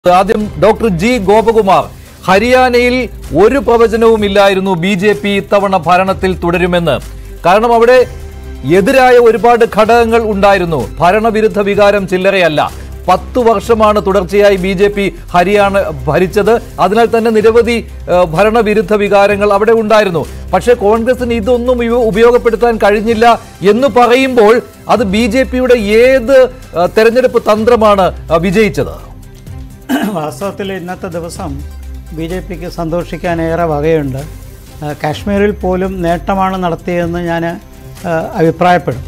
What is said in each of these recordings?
ആദ്യം doctor G Gopakumar, ഹരിയാനയിൽ ഒരു പ്രവചനവുമില്ലായിരുന്നു BJP ഇത്തവണ ഭരണത്തിൽ തുടരുമെന്ന്. കാരണം അവിടെ എതിരായ ഒരുപാട് ഘടകങ്ങൾ ഉണ്ടായിരുന്നു. ഭരണവിരുദ്ധ വികാരം ചില്ലറയല്ല. 10 വർഷമാണ് തുടർച്ചയായി BJP ഹരിയാന ഭരിച്ചത്. അതിനാൽ തന്നെ നിരവധി ഭരണവിരുദ്ധ വികാരങ്ങൾ അവിടെ ഉണ്ടായിരുന്നു. പക്ഷേ കോൺഗ്രസിന് ഇതൊന്നും ഉപയോഗപ്പെടുത്താൻ കഴിഞ്ഞില്ല എന്ന് പറയുമ്പോൾ അത് BJPയുടെ ഏത് തെരഞ്ഞെടുപ്പ് തന്ത്രമാണ് വിജയിച്ചത്? വാസ്തവത്തിൽ ഇന്നത്തെ ദിവസം BJPക്ക് സന്തോഷിക്കാനേറെ വകയുണ്ട്. കാശ്മീരിൽ പോലും നേട്ടമാണ് നടത്തിയതെന്ന് ഞാൻ അഭിപ്രായപ്പെടും.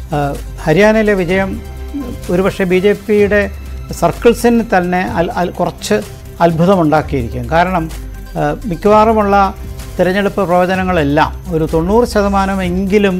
ഹരിയാനയിലെ വിജയം ഒരുപക്ഷെ BJPയുടെ സർക്കിൾസിന് തന്നെ കുറച്ച് അത്ഭുതമുണ്ടാക്കിയിരിക്കും. കാരണം മിക്കവാറുമുള്ള തിരഞ്ഞെടുപ്പ് പ്രവചനങ്ങളെല്ലാം ഒരു 90% എങ്കിലും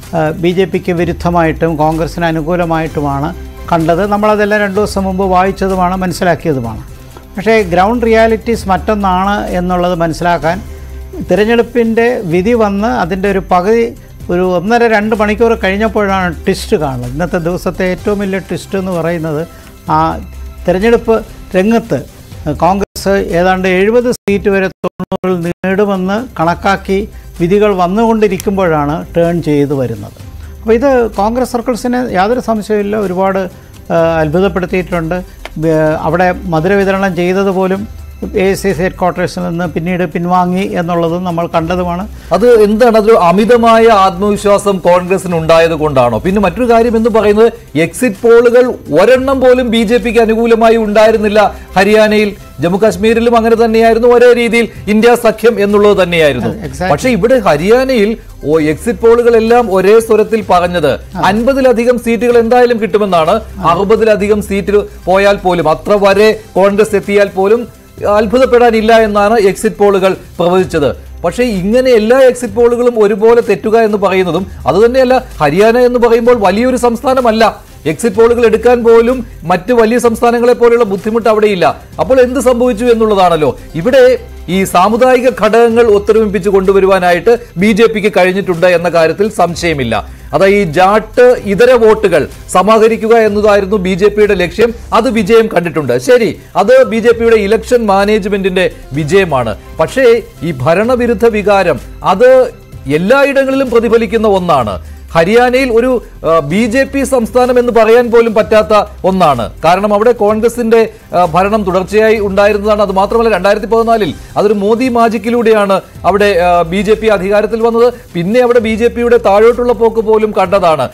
BJPക്ക് വിരുദ്ധമായിട്ടും കോൺഗ്രസിന് അനുകൂലമായിട്ടുമാണ് കണ്ടത്. നമ്മളതെല്ലാം 2 ദിവസം മുമ്പ് വായിച്ചതുമാണ്, മനസ്സിലാക്കിയതുമാണ്. പക്ഷേ ഗ്രൗണ്ട് റിയാലിറ്റീസ് മറ്റൊന്നാണ് എന്നുള്ളത് മനസ്സിലാക്കാൻ തിരഞ്ഞെടുപ്പിൻ്റെ വിധി വന്ന് അതിൻ്റെ ഒരു പകുതി ഒരു 1.5-2 മണിക്കൂർ കഴിഞ്ഞപ്പോഴാണ് ട്വിസ്റ്റ് കാണുന്നത്. ഇന്നത്തെ ദിവസത്തെ ഏറ്റവും വലിയ ട്വിസ്റ്റ് എന്ന് പറയുന്നത് ആ തിരഞ്ഞെടുപ്പ് രംഗത്ത് കോൺഗ്രസ് ഏതാണ്ട് 70 സീറ്റ് വരെ 90 നേടുമെന്ന് കണക്കാക്കി വിധികൾ വന്നുകൊണ്ടിരിക്കുമ്പോഴാണ് ടേൺ ചെയ്തു വരുന്നത്. അപ്പോൾ ഇത് കോൺഗ്രസ് സർക്കിൾസിന് യാതൊരു സംശയമില്ല ഒരുപാട് അത്ഭുതപ്പെടുത്തിയിട്ടുണ്ട്. അവിടെ മധുര വിതരണം ചെയ്തതുപോലും AICC ഹെഡ്ക്വാർട്ടേഴ്സിൽ നിന്ന് പിന്നീട് പിൻവാങ്ങി എന്നുള്ളതും നമ്മൾ കണ്ടതുമാണ്. അത് എന്താണ്, അതൊരു അമിതമായ ആത്മവിശ്വാസം കോൺഗ്രസിന് ഉണ്ടായത് കൊണ്ടാണോ? പിന്നെ മറ്റൊരു കാര്യം എന്ന് പറയുന്നത് എക്സിറ്റ് പോളുകൾ ഒരെണ്ണം പോലും BJPക്ക് അനുകൂലമായി ഉണ്ടായിരുന്നില്ല ഹരിയാനയിൽ. ജമ്മു കാശ്മീരിലും അങ്ങനെ തന്നെയായിരുന്നു. ഒരേ രീതിയിൽ ഇന്ത്യ സഖ്യം എന്നുള്ളത് തന്നെയായിരുന്നു. പക്ഷെ ഇവിടെ ഹരിയാനയിൽ എക്സിറ്റ് പോളുകളെല്ലാം ഒരേ സ്വരത്തിൽ പറഞ്ഞത് 50-ലധികം സീറ്റുകൾ എന്തായാലും കിട്ടുമെന്നാണ്. 60-ലധികം സീറ്റ് പോയാൽ പോലും, അത്ര വരെ കോൺഗ്രസ് എത്തിയാൽ പോലും അത്ഭുതപ്പെടാനില്ല എന്നാണ് എക്സിറ്റ് പോളുകൾ പ്രവചിച്ചത്. പക്ഷേ ഇങ്ങനെ എല്ലാ എക്സിറ്റ് പോളുകളും ഒരുപോലെ തെറ്റുക എന്ന് പറയുന്നതും അതുതന്നെയല്ല. ഹരിയാന എന്ന് പറയുമ്പോൾ വലിയൊരു സംസ്ഥാനമല്ല. എക്സിറ്റ് പോളുകൾ എടുക്കാൻ പോലും മറ്റ് വലിയ സംസ്ഥാനങ്ങളെ പോലെയുള്ള ബുദ്ധിമുട്ട് അവിടെയില്ല. അപ്പോൾ എന്ത് സംഭവിച്ചു എന്നുള്ളതാണല്ലോ. ഇവിടെ ഈ സാമുദായിക ഘടകങ്ങൾ ഒത്തൊരുമിപ്പിച്ച് കൊണ്ടുവരുവാനായിട്ട് BJPക്ക് കഴിഞ്ഞിട്ടുണ്ട് എന്ന കാര്യത്തിൽ സംശയമില്ല. അതായത് ഈ ജാട്ട് ഇതര വോട്ടുകൾ സമാഹരിക്കുക എന്നതായിരുന്നു BJPയുടെ ലക്ഷ്യം. അത് വിജയം കണ്ടിട്ടുണ്ട്. ശരി, അത് BJPയുടെ ഇലക്ഷൻ മാനേജ്മെന്റിന്റെ വിജയമാണ്. പക്ഷേ ഈ ഭരണവിരുദ്ധ വികാരം അത് എല്ലായിടങ്ങളിലും പ്രതിഫലിക്കുന്ന ഒന്നാണ്. ഹരിയാനയിൽ ഒരു BJP സംസ്ഥാനം എന്ന് പറയാൻ പോലും പറ്റാത്ത ഒന്നാണ്. കാരണം അവിടെ കോൺഗ്രസിന്റെ ഭരണം തുടർച്ചയായി ഉണ്ടായിരുന്നതാണ്. അത് മാത്രമല്ല 2014 അതൊരു മോദി മാജിക്കിലൂടെയാണ് അവിടെ BJP അധികാരത്തിൽ വന്നത്. പിന്നെ അവിടെ BJPയുടെ താഴോട്ടുള്ള പോക്ക് പോലും കണ്ടതാണ്.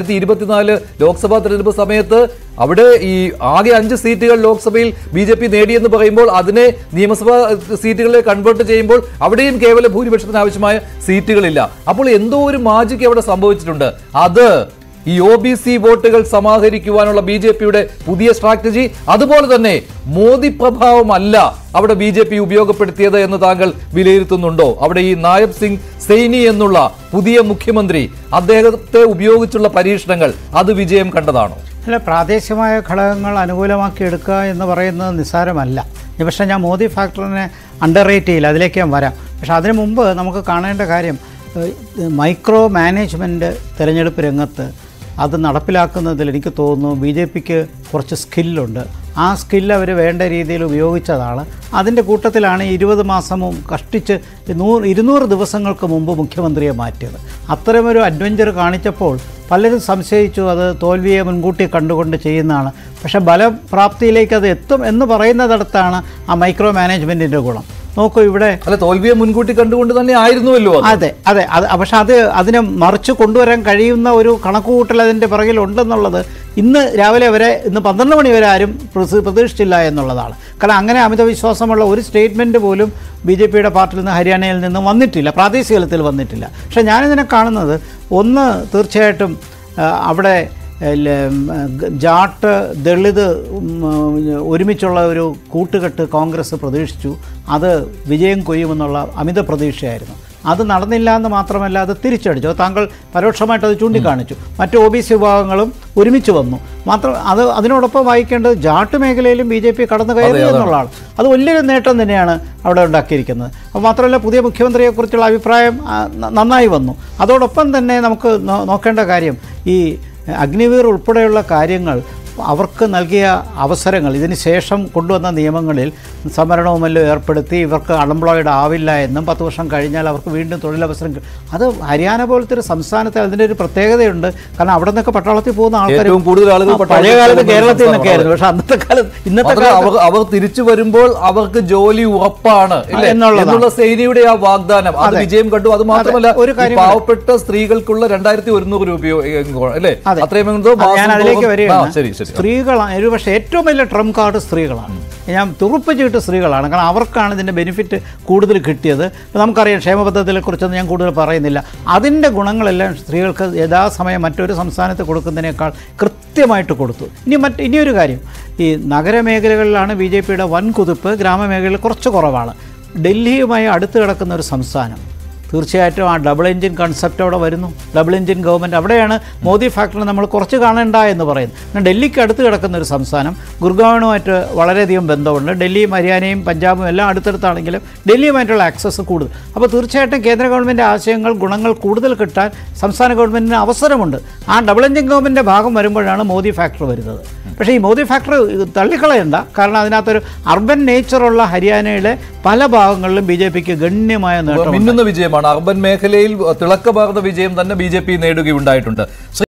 2024 ലോക്സഭാ തെരഞ്ഞെടുപ്പ് സമയത്ത് അവിടെ ഈ ആകെ 5 സീറ്റുകൾ ലോക്സഭയിൽ BJP നേടിയെന്ന് പറയുമ്പോൾ അതിനെ നിയമസഭാ സീറ്റുകളിലേക്ക് കൺവേർട്ട് ചെയ്യുമ്പോൾ അവിടെയും കേവല ഭൂരിപക്ഷത്തിന് ആവശ്യമായ സീറ്റുകളില്ല. അപ്പോൾ എന്തോ ഒരു മാജിക് അവിടെ സംഭവിച്ചിട്ടുണ്ട്. അത് ഈ OBC വോട്ടുകൾ സമാഹരിക്കുവാനുള്ള BJPയുടെ പുതിയ സ്ട്രാറ്റജി. അതുപോലെ തന്നെ മോദി പ്രഭാവമല്ല അവിടെ BJP ഉപയോഗപ്പെടുത്തിയത് എന്ന് താങ്കൾ വിലയിരുത്തുന്നുണ്ടോ? അവിടെ ഈ നായബ് സിംഗ് സൈനി എന്നുള്ള പുതിയ മുഖ്യമന്ത്രി, അദ്ദേഹത്തെ ഉപയോഗിച്ചുള്ള പരീക്ഷണങ്ങൾ അത് വിജയം കണ്ടതാണോ? അല്ല, പ്രാദേശികമായ ഘടകങ്ങൾ അനുകൂലമാക്കി എടുക്കുക എന്ന് പറയുന്നത് നിസ്സാരമല്ല. പക്ഷേ ഞാൻ മോദി ഫാക്ടറിനെ അണ്ടർ റേറ്റ് ചെയ്യില്ല, അതിലേക്ക് ഞാൻ വരാം. പക്ഷേ അതിനു മുമ്പ് നമുക്ക് കാണേണ്ട കാര്യം മൈക്രോ മാനേജ്മെൻറ്റ് തിരഞ്ഞെടുപ്പ് രംഗത്ത് അത് നടപ്പിലാക്കുന്നതിൽ എനിക്ക് തോന്നുന്നു BJPക്ക് കുറച്ച് സ്കില്ലുണ്ട്. ആ സ്കില്ല് അവർ വേണ്ട രീതിയിൽ ഉപയോഗിച്ചതാണ്. അതിൻ്റെ കൂട്ടത്തിലാണ് 20 മാസവും കഷ്ടിച്ച് 200 ദിവസങ്ങൾക്ക് മുമ്പ് മുഖ്യമന്ത്രിയെ മാറ്റിയത്. അത്തരമൊരു അഡ്വഞ്ചർ കാണിച്ചപ്പോൾ പലരും സംശയിച്ചു അത് തോൽവിയെ മുൻകൂട്ടി കണ്ടുകൊണ്ട് ചെയ്യുന്നതാണ്. പക്ഷേ ഫലപ്രാപ്തിയിലേക്ക് അത് എത്തും എന്ന് പറയുന്നിടത്താണ് ആ മൈക്രോ മാനേജ്മെൻറ്റിൻ്റെ ഗുണം. നോക്കൂ, ഇവിടെ അല്ല, തോൽവിയെ മുൻകൂട്ടി കണ്ടുകൊണ്ട് തന്നെ ആയിരുന്നുവല്ലോ. അതെ, പക്ഷെ അതിനെ മറിച്ച് കൊണ്ടുവരാൻ കഴിയുന്ന ഒരു കണക്കുകൂട്ടൽ അതിൻ്റെ പിറകിലുണ്ടെന്നുള്ളത് ഇന്ന് രാവിലെ വരെ, ഇന്ന് 12 മണി വരെ ആരും പ്രതീക്ഷിച്ചില്ല എന്നുള്ളതാണ്. കാരണം അങ്ങനെ അമിതവിശ്വാസമുള്ള ഒരു സ്റ്റേറ്റ്മെൻറ്റ് പോലും BJPയുടെ പാർട്ടിയിൽ നിന്ന് ഹരിയാനയിൽ നിന്നും വന്നിട്ടില്ല, പ്രാദേശിക തലത്തിൽ വന്നിട്ടില്ല. പക്ഷേ ഞാനിതിനെ കാണുന്നത് ഒന്ന്, തീർച്ചയായിട്ടും അവിടെ ജാട്ട് ദളിത് ഒരുമിച്ചുള്ള ഒരു കൂട്ടുകെട്ട് കോൺഗ്രസ് പ്രതീക്ഷിച്ചു. അത് വിജയം കൊയ്യുമെന്നുള്ള അമിത പ്രതീക്ഷയായിരുന്നു. അത് നടന്നില്ല എന്ന് മാത്രമല്ല, അത് തിരിച്ചടിച്ചു. താങ്കൾ പരോക്ഷമായിട്ട് അത് ചൂണ്ടിക്കാണിച്ചു. മറ്റ് OBC വിഭാഗങ്ങളും ഒരുമിച്ച് വന്നു. അതിനോടൊപ്പം വായിക്കേണ്ടത് ജാട്ട് മേഖലയിലും BJP കടന്നു കയറി എന്നുള്ളതാണ്. അത് വലിയൊരു നേട്ടം തന്നെയാണ് അവിടെ ഉണ്ടാക്കിയിരിക്കുന്നത്. അപ്പോൾ മാത്രമല്ല, പുതിയ മുഖ്യമന്ത്രിയെക്കുറിച്ചുള്ള അഭിപ്രായം നന്നായി വന്നു. അതോടൊപ്പം തന്നെ നമുക്ക് നോക്കേണ്ട കാര്യം ഈ അഗ്നിവീർ ഉൾപ്പെടെയുള്ള കാര്യങ്ങൾ അവർക്ക് നൽകിയ അവസരങ്ങൾ, ഇതിന് ശേഷം കൊണ്ടുവന്ന നിയമങ്ങളിൽ സംവരണവുമെല്ലാം ഏർപ്പെടുത്തി ഇവർക്ക് അൺഎംപ്ലോയിഡ് ആവില്ല എന്നും 10 വർഷം കഴിഞ്ഞാൽ അവർക്ക് വീണ്ടും തൊഴിലവസരം അത് ഹരിയാന പോലത്തെ ഒരു സംസ്ഥാനത്ത് അതിൻ്റെ ഒരു പ്രത്യേകതയുണ്ട്. കാരണം അവിടെ നിന്നൊക്കെ പട്ടാളത്തിൽ പോകുന്ന ആൾക്കാർ പഴയ കാലത്ത് കേരളത്തിൽ നിന്നൊക്കെ ആയിരുന്നു. പക്ഷേ അന്നത്തെ ഇന്നത്തെ കാലത്ത് അവർ തിരിച്ചു വരുമ്പോൾ അവർക്ക് ജോലി ഉറപ്പാണ് എന്നുള്ള സേനയുടെ ആ വാഗ്ദാനം അത് വിജയം കണ്ടു. അത് മാത്രമല്ല, ഒരു പാവപ്പെട്ട സ്ത്രീകൾക്കുള്ള 2100 രൂപയോ അല്ലേ, അത്രയും ഞാൻ അതിലേക്ക് വരികയാണ്. സ്ത്രീകളാണ് പക്ഷേ ഏറ്റവും വലിയ ട്രംപ് കാർഡ് സ്ത്രീകളാണ്. ഞാൻ തുറപ്പിച്ചിട്ട് സ്ത്രീകളാണ്. കാരണം അവർക്കാണ് ഇതിൻ്റെ ബെനിഫിറ്റ് കൂടുതൽ കിട്ടിയത്. നമുക്കറിയാം, ക്ഷേമ പദ്ധതികളെക്കുറിച്ചൊന്നും ഞാൻ കൂടുതൽ പറയുന്നില്ല. അതിൻ്റെ ഗുണങ്ങളെല്ലാം സ്ത്രീകൾക്ക് യഥാസമയം മറ്റൊരു സംസ്ഥാനത്ത് കൊടുക്കുന്നതിനേക്കാൾ കൃത്യമായിട്ട് കൊടുത്തു. ഇനിയൊരു കാര്യം, ഈ നഗരമേഖലകളിലാണ് BJPയുടെ വൻ കുതിപ്പ്, ഗ്രാമമേഖലയിൽ കുറച്ച് കുറവാണ്. ഡൽഹിയുമായി അടുത്ത് കിടക്കുന്ന ഒരു സംസ്ഥാനം, തീർച്ചയായിട്ടും ആ ഡബിൾ എൻജിൻ കൺസെപ്റ്റ് അവിടെ വരുന്നു. ഡബിൾ എൻജിൻ ഗവൺമെൻറ് അവിടെയാണ് മോദി ഫാക്ടർ നമ്മൾ കുറച്ച് കാണേണ്ട എന്ന് പറയുന്നത്. എന്നാൽ ഡൽഹിക്ക് അടുത്ത് കിടക്കുന്ന ഒരു സംസ്ഥാനം, ഗുർഗാവുമായിട്ട് വളരെയധികം ബന്ധമുണ്ട്. ഡൽഹിയും ഹരിയാനയും പഞ്ചാബും എല്ലാം അടുത്തടുത്താണെങ്കിലും ഡൽഹിയുമായിട്ടുള്ള ആക്സസ് കൂടുതൽ. അപ്പോൾ തീർച്ചയായിട്ടും കേന്ദ്ര ഗവൺമെൻറ് ആശയങ്ങൾ, ഗുണങ്ങൾ കൂടുതൽ കിട്ടാൻ സംസ്ഥാന ഗവൺമെൻറ്റിന് അവസരമുണ്ട്. ആ ഡബിൾ എൻജിൻ ഗവൺമെൻറ്റിൻ്റെ ഭാഗം വരുമ്പോഴാണ് മോദി ഫാക്ടർ വരുന്നത്. പക്ഷേ ഈ മോദി ഫാക്ടർ തള്ളിക്കളയണ്ട. കാരണം അതിനകത്തൊരു അർബൻ നേച്ചറുള്ള ഹരിയാനയിലെ പല ഭാഗങ്ങളിലും BJPക്ക് ഗണ്യമായ നേട്ടം, മിന്നുന്ന വിജയമാണ്. അർബൻ മേഖലയിൽ തിളക്കമാർന്ന വിജയം തന്നെ BJP നേടുകയുണ്ടായിട്ടുണ്ട്.